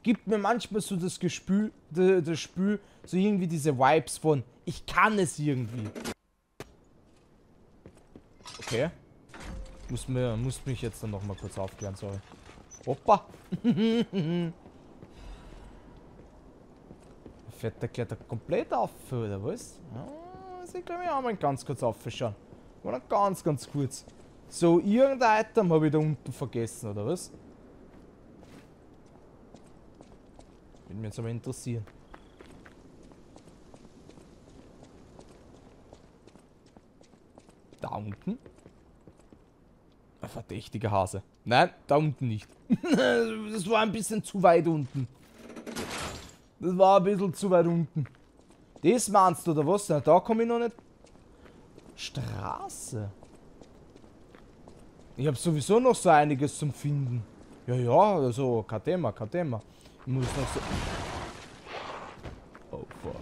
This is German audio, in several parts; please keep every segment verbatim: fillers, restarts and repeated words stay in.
gibt mir manchmal so das Gespür, das Spül, so irgendwie diese Vibes von, ich kann es irgendwie. Okay. Muss, mir, muss mich jetzt dann nochmal kurz aufklären, sorry. Hoppa. Fährt der klettert komplett auf, oder was? Ah, das ich glaube ich auch mal ganz kurz aufschauen. Oder ganz, ganz kurz. So, irgendein Item habe ich da unten vergessen, oder was? Würde mich jetzt aber interessieren. Da unten? Ein verdächtiger Hase. Nein, da unten nicht. Das war ein bisschen zu weit unten. Das war ein bisschen zu weit unten. Das meinst du, oder was? Na, da komme ich noch nicht. Straße. Ich habe sowieso noch so einiges zum Finden. Ja, ja, also kein Thema, kein Thema. Ich muss noch so... Oh, fuck.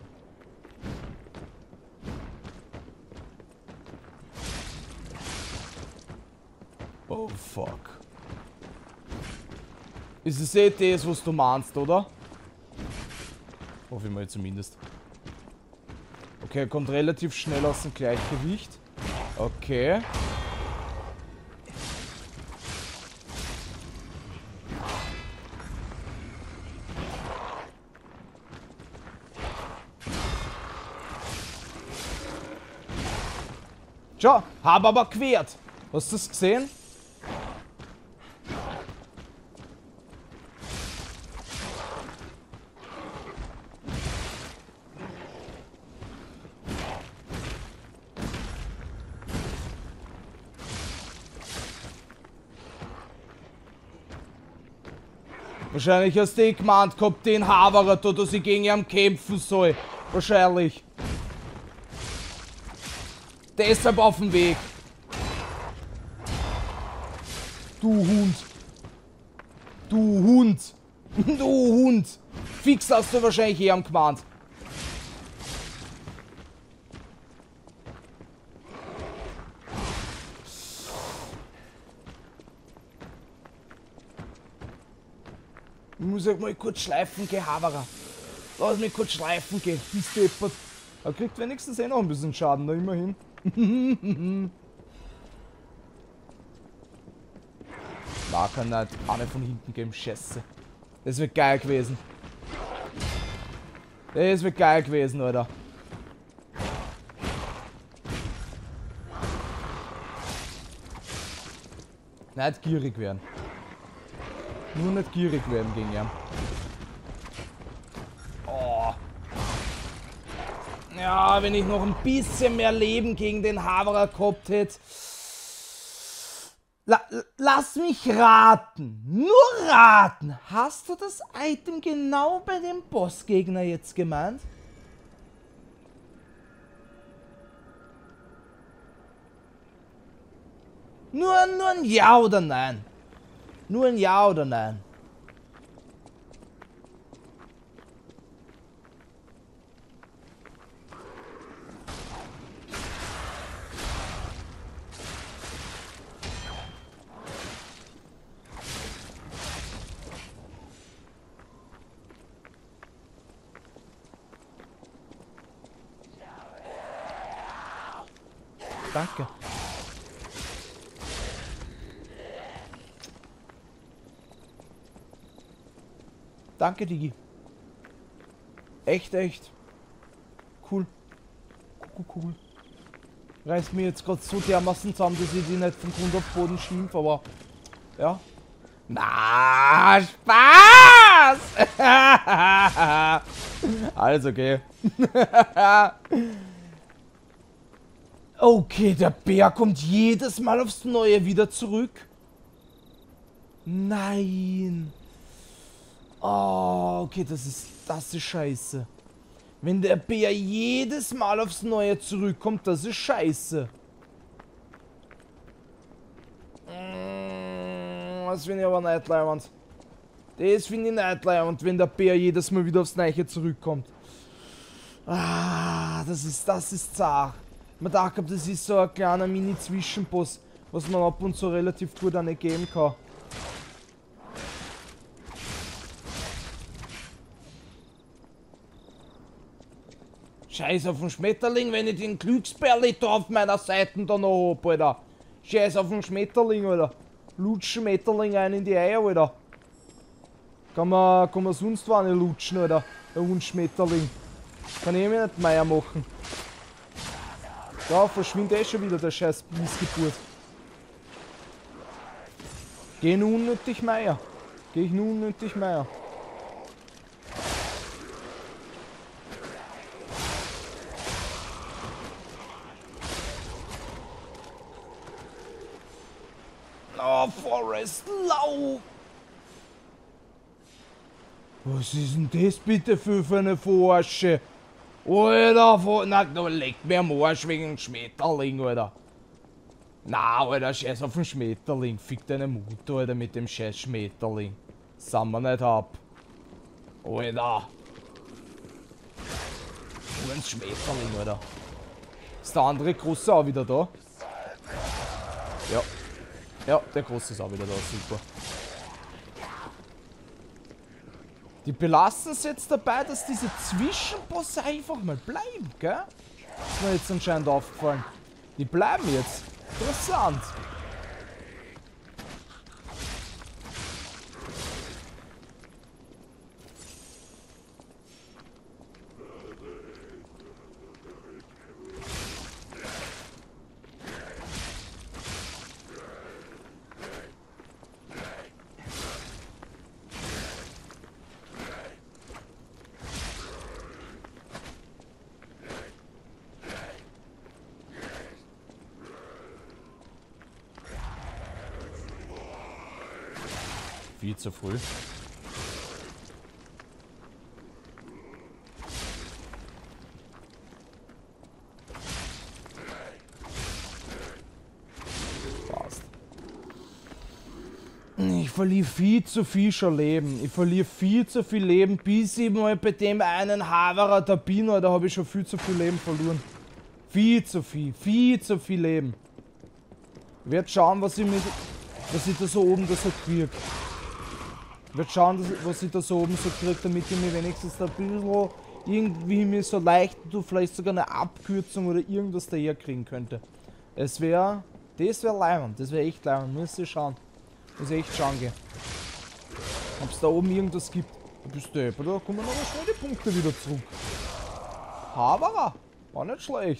Oh, fuck. Ist es eh das, was du meinst, oder? Hoffe ich mal zumindest. Okay, er kommt relativ schnell aus dem Gleichgewicht. Okay. Schau, hab aber quert. Hast du das gesehen? Wahrscheinlich hast du eh gemeint gehabt, den Haverer, dass ich gegen ihn kämpfen soll. Wahrscheinlich. Deshalb auf dem Weg. Du Hund. Du Hund. Du Hund. Fix hast du wahrscheinlich eh am gemeint. Ich muss halt mal kurz schleifen gehen, Haverer. Lass mich kurz schleifen gehen. Bist deppert. Er kriegt wenigstens eh noch ein bisschen Schaden, da immerhin. Mag er nicht eine von hinten geben, Scheiße. Das wird geil gewesen. Das wird geil gewesen, Alter. Nicht gierig werden. Nur nicht gierig werden gegen ihn. Oh. Ja, wenn ich noch ein bisschen mehr Leben gegen den Haverer gehabt hätte. La lass mich raten. Nur raten. Hast du das Item genau bei dem Bossgegner jetzt gemeint? Nur, nur ein Ja oder Nein. Nur ein Ja oder Nein. Danke. Danke, Digi. Echt, echt. Cool. Cool, cool. Reißt mir jetzt gerade so dermaßen zusammen, dass ich die nicht vom Grund auf Boden schimpf, aber... Ja. Na, Spaß! Alles okay. Okay, der Bär kommt jedes Mal aufs Neue wieder zurück. Nein. Oh, okay, das ist, das ist scheiße. Wenn der Bär jedes Mal aufs Neue zurückkommt, das ist scheiße. Das finde ich aber nicht leibend. Das finde ich nicht leibend, wenn der Bär jedes Mal wieder aufs Neue zurückkommt. Ah, das ist, das ist zart. Man dachte, das ist so ein kleiner Mini-Zwischenboss, was man ab und zu relativ gut an geben kann. Scheiß auf den Schmetterling, wenn ich den Glücksbärli da auf meiner Seite da noch hab, Alter. Scheiß auf den Schmetterling, Alter. Lutschen Schmetterling ein in die Eier, Alter. Kann man, kann man sonst was nicht lutschen, Alter. Der Hund Schmetterling. Kann ich mir nicht Meier machen. Da verschwindet eh schon wieder der scheiß Missgeburt. Geh nun unnötig Meier. Geh ich nun unnötig Meier. Oh, Forest, lau! Was ist denn das bitte für, für eine Verarsche? Alter, vor, na, da leckt mir am Arsch wegen dem Schmetterling, Alter. Na, Alter, scheiß auf den Schmetterling. Fick deine Mutter, Alter, mit dem scheiß Schmetterling. Sind wir nicht ab. Alter. Nur ein Schmetterling, Alter. Ist der andere Große auch wieder da? Ja. Ja, der Große ist auch wieder da, super. Die belassen es jetzt dabei, dass diese Zwischenbosse einfach mal bleiben, gell? Ist mir jetzt anscheinend aufgefallen. Die bleiben jetzt. Interessant. Viel zu früh. Passt. Ich verliere viel zu viel schon Leben. Ich verliere viel zu viel Leben, bis ich mal bei dem einen Haverer da bin, da habe ich schon viel zu viel Leben verloren. Viel zu viel, viel zu viel Leben. Ich werde schauen, was ich mit, was ich da so oben da so krieg. Ich werde schauen, dass, was ich da so oben so kriege, damit ich mir wenigstens ein bisschen irgendwie mir so leicht, du vielleicht sogar eine Abkürzung oder irgendwas daher kriegen könnte. Es wäre, das wäre leibend, das wäre echt leibend, muss ich schauen. Muss ich echt schauen gehen. Ob es da oben irgendwas gibt. Du bist der, da kommen aber schnell die Punkte wieder zurück. Aber war nicht schlecht.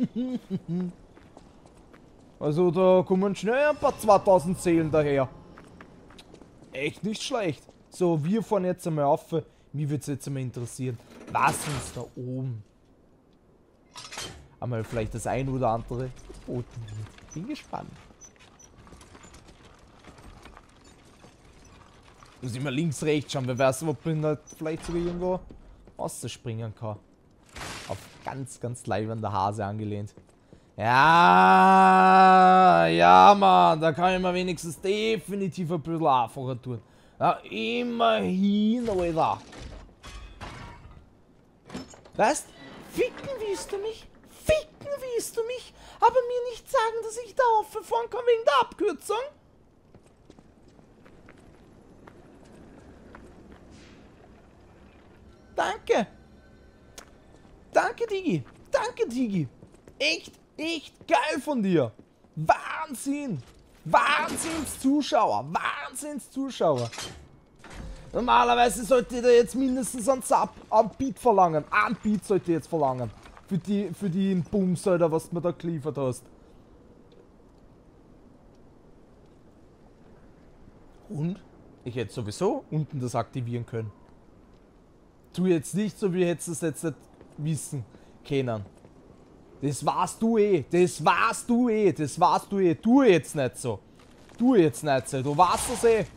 Also da kommen schnell ein paar zweitausend Seelen daher. Echt nicht schlecht. So, wir fahren jetzt einmal auf. Mich würde es jetzt einmal interessieren, was uns da oben einmal vielleicht das ein oder andere geboten wird. Bin gespannt. Muss ich mal links, rechts schauen. Wer weiß, ob man da vielleicht sogar irgendwo rausspringen kann. Auf ganz, ganz leibender Hase angelehnt. Ja, ja, Mann, da kann ich mir wenigstens definitiv ein bisschen einfacher tun. Ja, immerhin, Alter. Weißt, ficken willst du mich? Ficken willst du mich? Aber mir nicht sagen, dass ich da auffahren kann wegen der Abkürzung? Danke. Danke, Digi. Danke, Digi. Echt, echt geil von dir. Wahnsinn. Wahnsinns-Zuschauer. Wahnsinns-Zuschauer. Normalerweise sollte ihr da jetzt mindestens einen Sub, einen Beat verlangen. Ein Beat sollte ihr jetzt verlangen. Für die, für die Bums, Alter, was du mir da geliefert hast. Und? Ich hätte sowieso unten das aktivieren können. Tu jetzt nicht so, wie hättest du es jetzt nicht wissen können. Das warst du eh. Das warst du eh. Das warst du eh. Tu jetzt nicht so. Tu jetzt nicht so. Du warst es eh.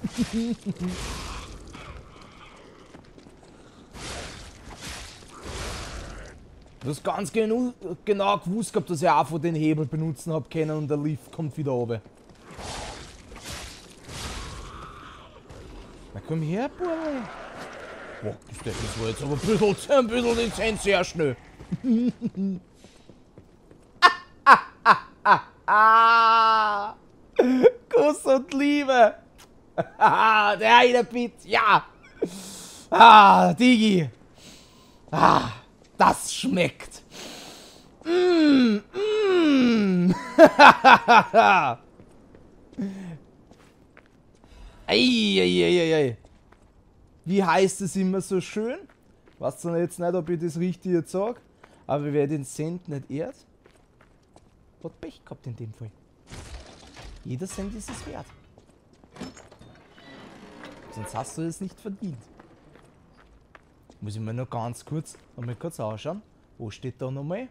Du hast ganz genau, genau gewusst gehabt, dass ich auch von den Hebel benutzen habe können und der Lift kommt wieder runter. Na komm her, Burli. Boah, das war jetzt aber ein bisschen, ein bisschen dezent, sehr schnell. ah, ah, ah, ah. Kuss und Liebe. Der eine Bit, ja. Ah, Digi. Ah, das schmeckt. Mm, mm. Eieieiei. Wie heißt es immer so schön? Weiß zwar jetzt nicht, ob ich das richtig jetzt sage, aber wer den Cent nicht ehrt, hat Pech gehabt in dem Fall. Jeder Cent ist es wert. Sonst hast du es nicht verdient. Muss ich mir noch ganz kurz, noch mal kurz ausschauen. Wo steht da nochmal?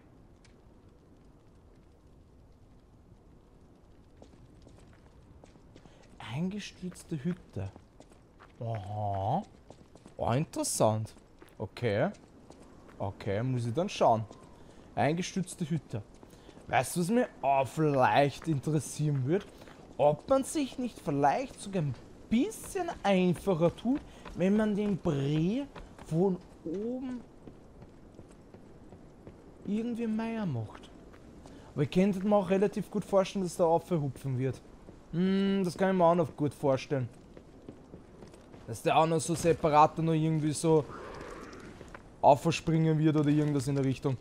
Eingestürzte Hütte. Aha. Oh, interessant. Okay. Okay, muss ich dann schauen. Eingestürzte Hütte. Weißt du, was mir auch vielleicht interessieren würde? Ob man sich nicht vielleicht sogar ein bisschen einfacher tut, wenn man den Brei von oben irgendwie Meier macht. Aber ich könnte mir auch relativ gut vorstellen, dass der aufhupfen wird. Hm, das kann ich mir auch noch gut vorstellen. Dass der auch noch so separat noch irgendwie so aufspringen wird oder irgendwas in der Richtung.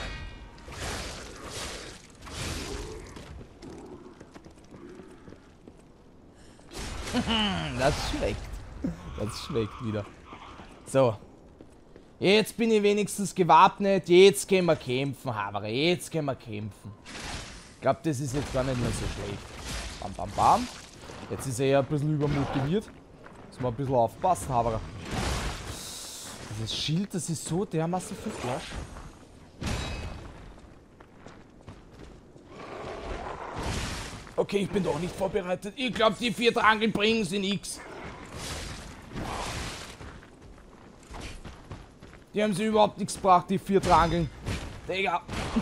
Das schmeckt. Das schmeckt wieder. So. Jetzt bin ich wenigstens gewappnet. Jetzt können wir kämpfen, Havare. Jetzt können wir kämpfen. Ich glaube, das ist jetzt gar nicht mehr so schlecht. Bam, bam, bam. Jetzt ist er ja ein bisschen übermotiviert. Muss man ein bisschen aufpassen, Havare. Das Schild, das ist so dermaßen viel Flasch. Okay, ich bin doch nicht vorbereitet. Ich glaube, die vier Drangeln bringen sie nix. Die haben sie überhaupt nichts gebracht, die vier Drangeln. Digga.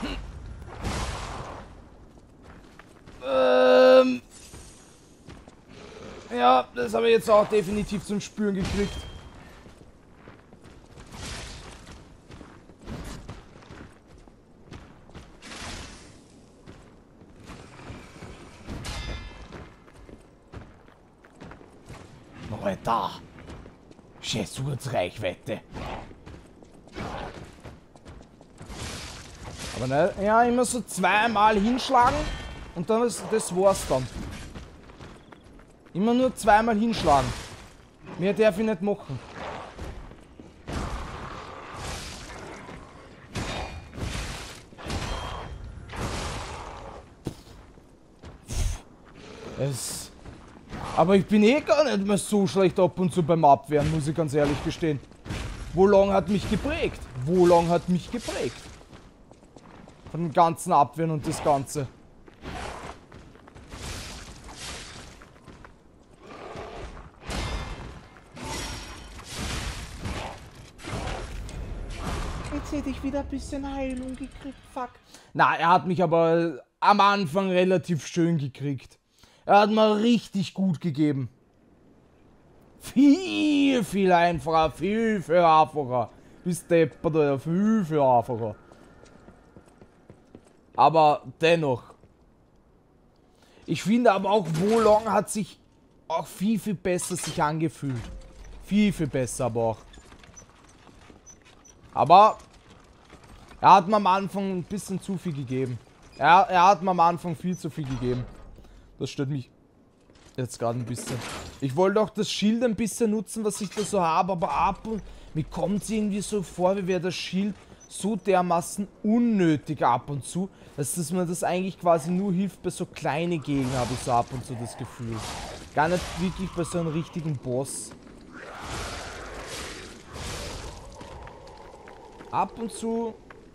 ähm. Ja, das habe ich jetzt auch definitiv zum Spüren gekriegt. Da! Scheißurzreichweite. Aber ne, ja, immer so zweimal hinschlagen und dann ist das war's dann. Immer nur zweimal hinschlagen. Mehr darf ich nicht machen. Es Aber ich bin eh gar nicht mehr so schlecht ab und zu beim Abwehren, muss ich ganz ehrlich gestehen. Wo lang hat mich geprägt? Wo lang hat mich geprägt? Von dem ganzen Abwehren und das Ganze. Jetzt hätte ich wieder ein bisschen Heilung gekriegt, fuck. Na, er hat mich aber am Anfang relativ schön gekriegt. Er hat mal richtig gut gegeben. Viel, viel einfacher, viel, viel einfacher. Bis deppert, oder viel, viel einfacher. Aber dennoch. Ich finde aber auch, Wolong hat sich auch viel, viel besser sich angefühlt. Viel, viel besser aber auch. Aber er hat mir am Anfang ein bisschen zu viel gegeben. Er, er hat mir am Anfang viel zu viel gegeben. Das stört mich jetzt gerade ein bisschen. Ich wollte auch das Schild ein bisschen nutzen, was ich da so habe, aber ab und mir kommt es irgendwie so vor, wie wäre das Schild so dermaßen unnötig ab und zu, dass, dass mir das eigentlich quasi nur hilft bei so kleinen Gegnern, habe ich so ab und zu das Gefühl. Gar nicht wirklich bei so einem richtigen Boss. Ab und zu...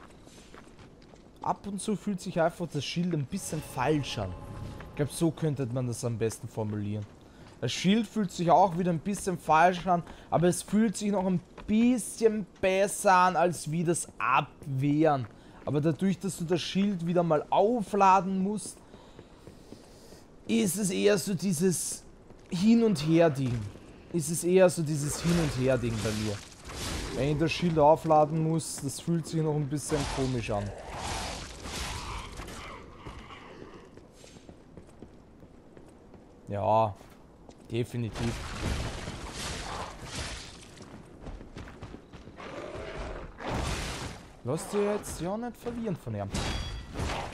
Ab und zu fühlt sich einfach das Schild ein bisschen falsch an. Ich glaube, so könnte man das am besten formulieren. Das Schild fühlt sich auch wieder ein bisschen falsch an, aber es fühlt sich noch ein bisschen besser an, als wie das Abwehren. Aber dadurch, dass du das Schild wieder mal aufladen musst, ist es eher so dieses Hin- und Her-Ding. Ist es eher so dieses Hin- und Her-Ding bei mir. Wenn ich das Schild aufladen muss, das fühlt sich noch ein bisschen komisch an. Ja, definitiv. Lass dir jetzt ja nicht verlieren von ihm.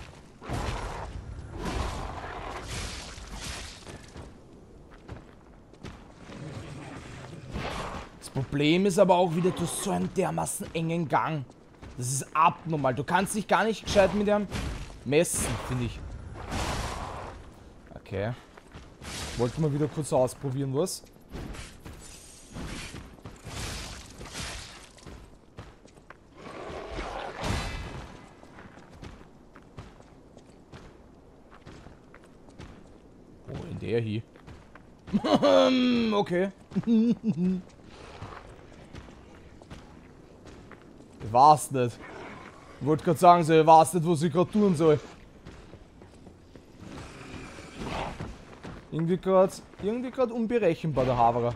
Problem ist aber auch wieder, du hast so einen dermaßen engen Gang. Das ist abnormal. Du kannst dich gar nicht gescheit mit dem messen, finde ich. Okay. Wollten wir wieder kurz ausprobieren, was? Oh, in der hier. Okay. Ich weiß nicht. Ich wollte gerade sagen, so, ich weiß nicht, was ich gerade tun soll. Irgendwie gerade irgendwie gerade unberechenbar, der Haverer.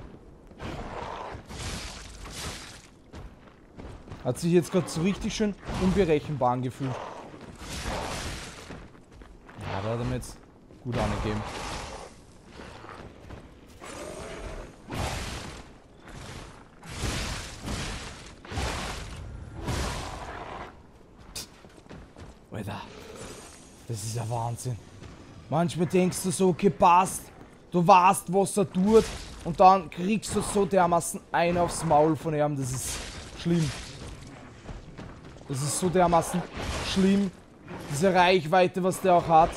Hat sich jetzt gerade so richtig schön unberechenbar angefühlt. Ja, da hat er mir jetzt gut angegeben. Alter, das ist ja Wahnsinn. Manchmal denkst du so, okay, passt. Du weißt, was er tut. Und dann kriegst du so dermaßen einen aufs Maul von ihm. Das ist schlimm. Das ist so dermaßen schlimm. Diese Reichweite, was der auch hat.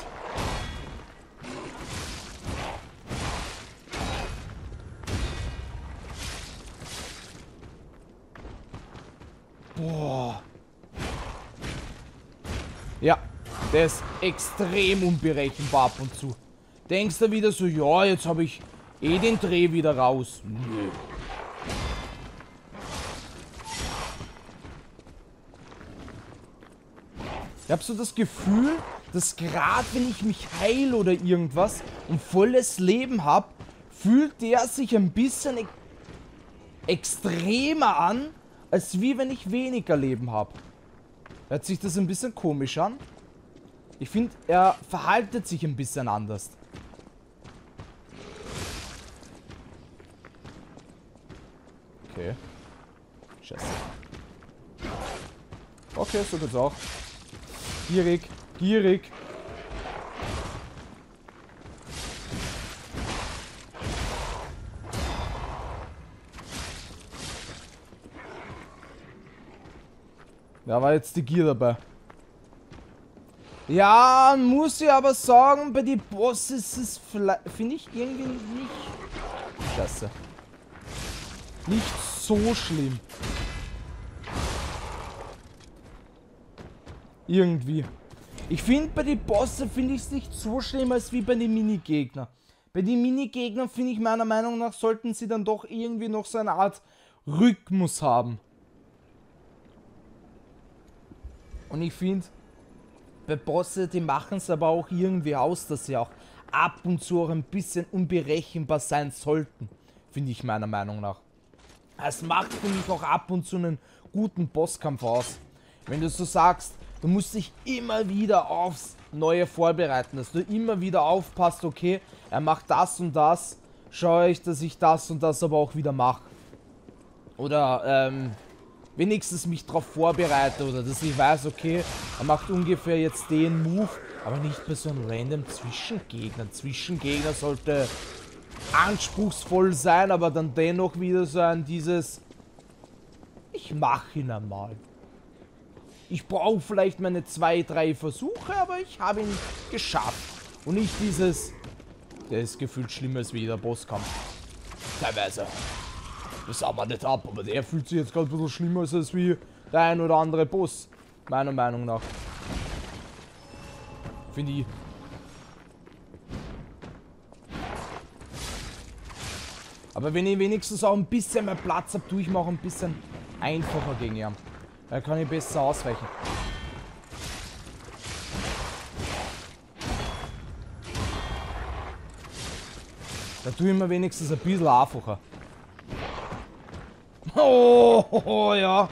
Boah. Ja, der ist extrem unberechenbar ab und zu. Denkst du wieder so, ja, jetzt habe ich eh den Dreh wieder raus. Nö. Ich habe so das Gefühl, dass gerade wenn ich mich heile oder irgendwas und volles Leben habe, fühlt der sich ein bisschen e extremer an, als wie wenn ich weniger Leben habe. Hört sich das ein bisschen komisch an? Ich finde, er verhaltet sich ein bisschen anders. Okay. Scheiße. Okay, so geht's auch. Gierig, gierig. Da war jetzt die Gier dabei. Ja, muss ich aber sagen, bei den Boss ist es vielleicht, finde ich irgendwie nicht... Scheiße. Nicht so schlimm. Irgendwie. Ich finde, bei den Bossen finde ich es nicht so schlimm, als wie bei den Minigegner. Bei den Minigegnern finde ich meiner Meinung nach, sollten sie dann doch irgendwie noch so eine Art Rhythmus haben. Und ich finde, bei Bosse, die machen es aber auch irgendwie aus, dass sie auch ab und zu auch ein bisschen unberechenbar sein sollten. Finde ich meiner Meinung nach. Es macht für mich auch ab und zu einen guten Bosskampf aus. Wenn du so sagst, du musst dich immer wieder aufs Neue vorbereiten, dass du immer wieder aufpasst, okay, er macht das und das, schaue ich, dass ich das und das aber auch wieder mache. Oder, ähm, wenigstens mich darauf vorbereite oder dass ich weiß, okay, er macht ungefähr jetzt den Move, aber nicht bei so einem random Zwischengegner. Zwischengegner sollte anspruchsvoll sein, aber dann dennoch wieder so ein dieses, ich mache ihn einmal. Ich brauche vielleicht meine zwei, drei Versuche, aber ich habe ihn geschafft. Und nicht dieses, der ist gefühlt schlimmer als wie jeder Bosskampf. Teilweise. Das haben wir nicht ab, aber der fühlt sich jetzt gerade ein bisschen schlimmer als wie der ein oder andere Boss. Meiner Meinung nach. Finde ich. Aber wenn ich wenigstens auch ein bisschen mehr Platz habe, tue ich mir auch ein bisschen einfacher gegen ihn. Da kann ich besser ausweichen. Da tue ich mir wenigstens ein bisschen einfacher. Oh, oh, oh, ja.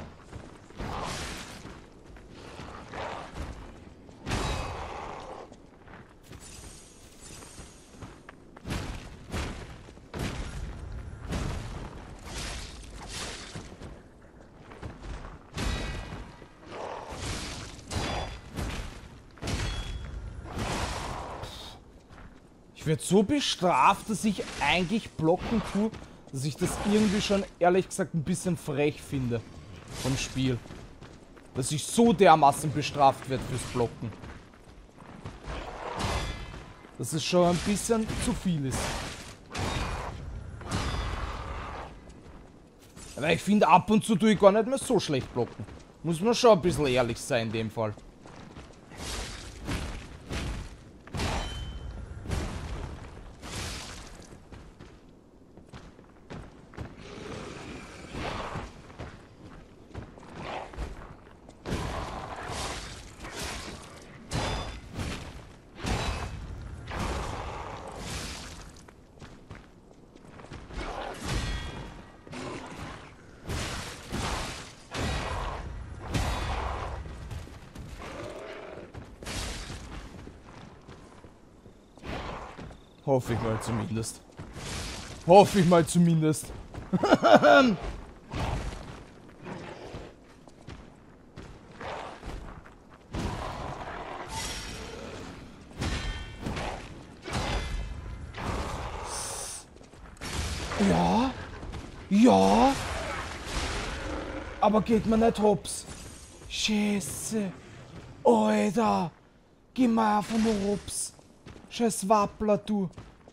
Ich werde so bestraft, dass ich eigentlich blocken tue, dass ich das irgendwie schon, ehrlich gesagt, ein bisschen frech finde vom Spiel. Dass ich so dermaßen bestraft werde fürs Blocken. Dass es schon ein bisschen zu viel ist. Aber ich finde, ab und zu tue ich gar nicht mehr so schlecht blocken. Muss man schon ein bisschen ehrlich sein in dem Fall. Hoffe ich mal zumindest. Hoffe ich mal zumindest. Ja. Ja. Aber geht mir nicht hops. Scheiße. Alter. Geh mal einfach nur hops. Scheiß Wappler, du.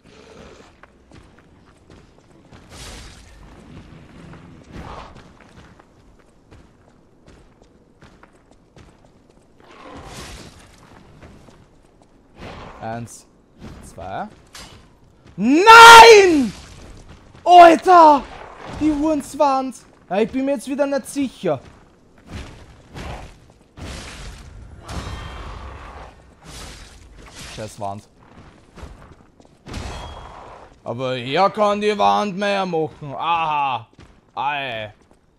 Eins, zwei. Nein! Alter! Die Hurenswand. Ja, ich bin mir jetzt wieder nicht sicher. Scheiß Wand. Aber er kann die Wand mehr machen. Aha. Ei.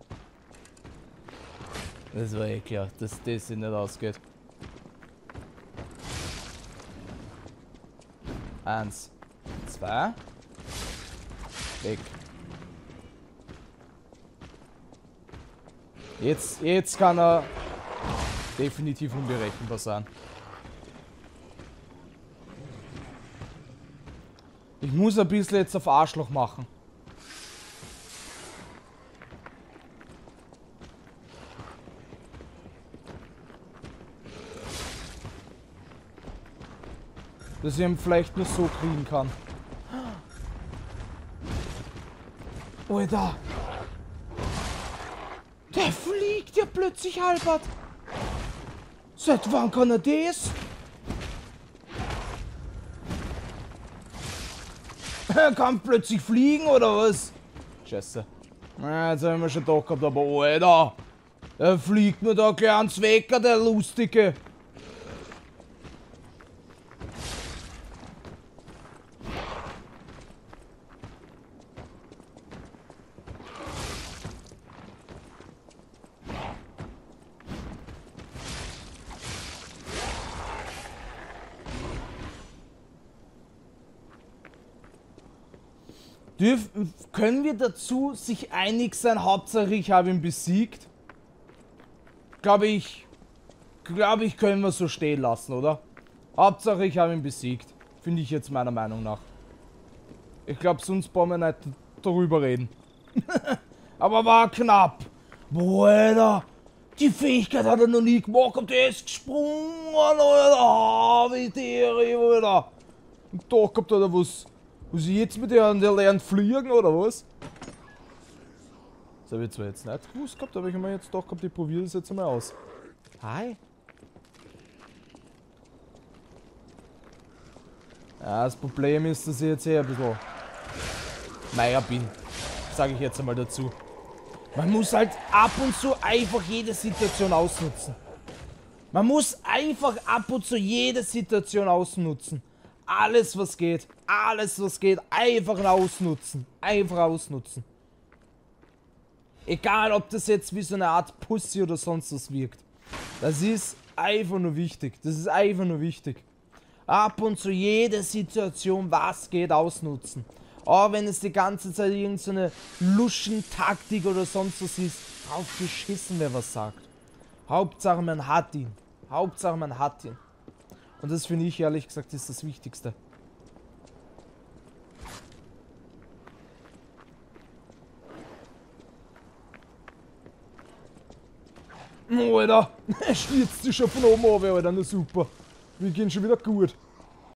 Das war eh klar, dass das sich nicht ausgeht. Eins, zwei. Weg. Jetzt, jetzt kann er definitiv unberechenbar sein. Ich muss ein bisschen jetzt auf Arschloch machen. Dass ich ihn vielleicht nur so kriegen kann. Alter! Der fliegt ja plötzlich halbert! Seit wann kann er das? Er kann plötzlich fliegen, oder was? Scheiße. Ja, jetzt haben wir schon doch gehabt, aber Alter! Er fliegt mir da gleich ans Wecker, der Lustige! Dürf, können wir dazu sich einig sein, Hauptsache ich habe ihn besiegt? Glaube ich, glaube ich, können wir so stehen lassen, oder? Hauptsache ich habe ihn besiegt. Finde ich jetzt meiner Meinung nach. Ich glaube, sonst brauchen wir nicht darüber reden. Aber war knapp. Boah, Alter. Die Fähigkeit hat er noch nie gemacht. Und der ist gesprungen, Alter. Wie der, Alter. Und da gehabt, oder was? Muss ich jetzt mit der, der lernt fliegen, oder was? Das habe ich zwar jetzt nicht gewusst gehabt, aber ich habe mir jetzt doch gehabt, ich probiere das jetzt einmal aus. Hi. Ja, das Problem ist, dass ich jetzt eher ein bisschen Meier bin. Sage ich jetzt einmal dazu. Man muss halt ab und zu einfach jede Situation ausnutzen. Man muss einfach ab und zu jede Situation ausnutzen. Alles was geht, alles was geht, einfach ausnutzen. Einfach ausnutzen. Egal ob das jetzt wie so eine Art Pussy oder sonst was wirkt. Das ist einfach nur wichtig. Das ist einfach nur wichtig. Ab und zu jede Situation, was geht, ausnutzen. Auch wenn es die ganze Zeit irgendeine so Luschen-Taktik oder sonst was ist, drauf geschissen, wer was sagt. Hauptsache man hat ihn. Hauptsache man hat ihn. Und das finde ich ehrlich gesagt ist das Wichtigste. Oh, Alter, er stürzt sich schon von oben runter, Alter, na super. Wir gehen schon wieder gut.